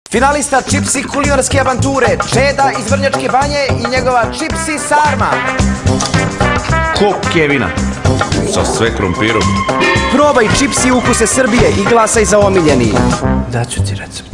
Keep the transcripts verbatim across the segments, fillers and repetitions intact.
Finalista Chipsy Kulinarske Avanture, Čeda iz Vrnjačke Banje i njegova Chipsy sarma. Ko Kevina, sa sve krompirom. Probaj Chipsy ukuse Srbije i glasaj za omiljeni. Daću ti recept.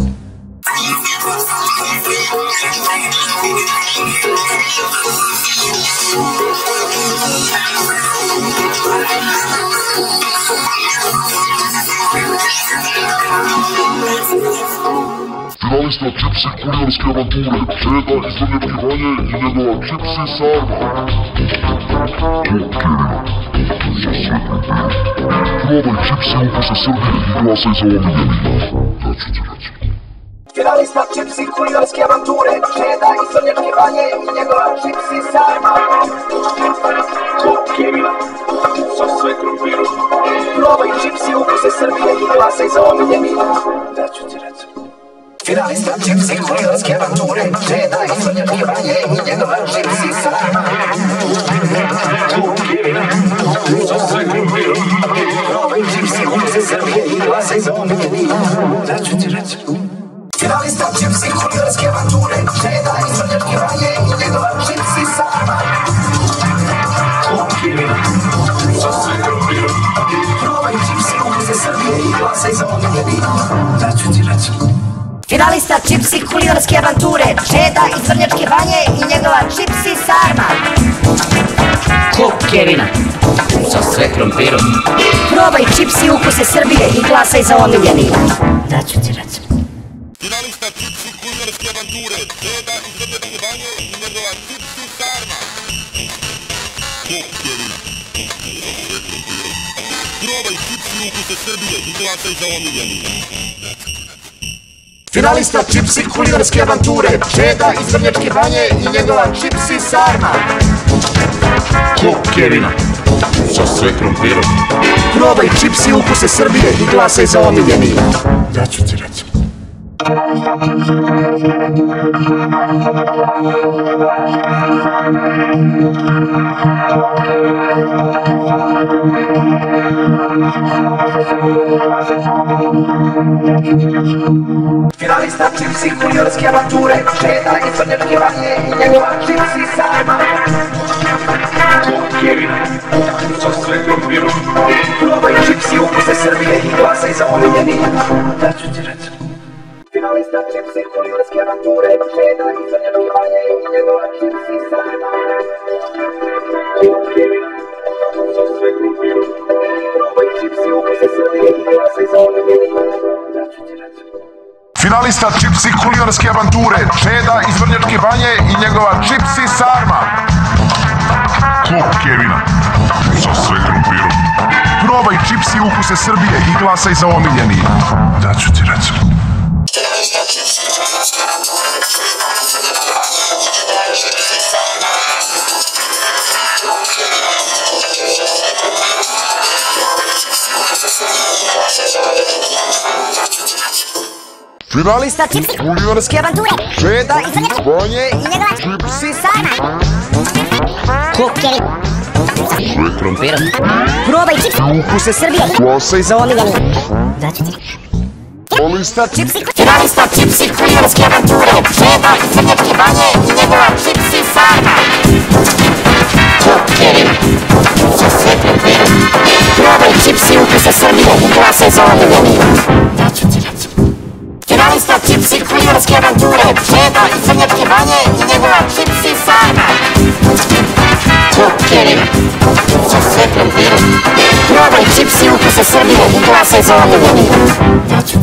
Finalista Chipsy Kulinarske Avanture, Čeda iz Vrnjačke Banje i njegova Chipsy sarma. Probaj Chipsy ukuse Srbije i glasaj za omiljeni. Daću ti recept. Finalista Chipsy Kulinarske Avanture, Čeda iz Vrnjačke Banje i njegova Chipsy sarma. Kevina, sa sve krompirom. Probaj Chipsy ukuse Srbije i glasaj za omiljeni. Daću ti recept. Finalista Chipsy Kulinarske Avanture, Čeda iz Vrnjačke Banje i njegova Chipsy sarma. Kevina, sa sve krompirom. Probaj Chipsy ukuse Srbije i glasaj za omiljeni. Daću ti recept. Finalista Chipsy Kulinarske Avanture, Čeda iz Vrnjačke Banje i njegova Chipsy sarma. Kevina, sa sve krompirom. Probaj Chipsy ukuse Srbije i glasaj za omiljeni. Daću ti recept. Finalista Chipsy Kulinarske Avanture, Čeda iz Vrnjačke Banje i njegova Chipsy sarma. Ko Kevina, sa sve krompirom. Probaj Chipsy ukuse Srbije i glasaj za omiljeni. Daću ti recept. Finalista Chipsy Kulinarske Avanture, Čeda iz Vrnjačke Banje i njegova Chipsy sarma. Ko Kevina, probaj Chipsy ukuse Srbije i glasaj za omiljeni. Finalista Chipsy Kulinarske Avanture, Čeda iz Vrnjačke Banje i njegova Chipsy sarma. Ko Kevina, sa sve krompirom. Probaj Chipsy ukuse Srbije i glasaj za omiljeni. Daću ti recept. Finalista Chipsy Kulinarske Avanture, Čeda iz Vrnjačke Banje i njegova Chipsy sarma. Kevina, sa sve krompirom. Probaj Chipsy ukuse Srbije i glasaj za omiljeni. Daću ti recept. Finalista Chipsy Kulinarske Avanture, Čeda iz Vrnjačke Banje i njegova Chipsy sarma. Kevina, sa sve krompirom. Probaj Chipsy ukuse Srbije i glasaj za omiljeni. Daću ti recept. Finalista Chipsy Kulinarske Avanture, Čeda iz Vrnjačke Banje i njegova Chipsy sarma. Ko Kevina, sa sve krompirom. Probaj Chipsy ukuse Srbije i glasaj za omiljeni. Daću ti recept. Finalista Chipsy Kulinarske Avanture, Čeda iz Vrnjačke Banje i njegova Chipsy sarma. Ko Kevina, sa sve krompirom. Probaj Chipsy ukuse Srbije i glasaj za omiljeni. Daću ti recept. Finalista Chipsy Kulinarske Avanture, Čeda iz Vrnjačke Banje i njegova Chipsy sarma. Ko Kevina, Sve krompirom. probaj Chipsy ukuse Srbije i glasaj za omiljeni. Daću ti recept. Finalista Chipsy Kulinarske Avanture, Čeda iz Vrnjačke Banje i njegova Chipsy sarma. Ko Kevina, sa sve krompirom. Probaj Chipsy ukuse Srbije i glasaj za omiljeni. Daću ti recept. Finalista Chipsy Kulinarske Avanture, Čeda iz Vrnjačke Banje i njegova Chipsy sarma. Ko Kevina, sa sve krompirom. Probaj Chipsy ukuse Srbije i glasaj za omiljeni. Daću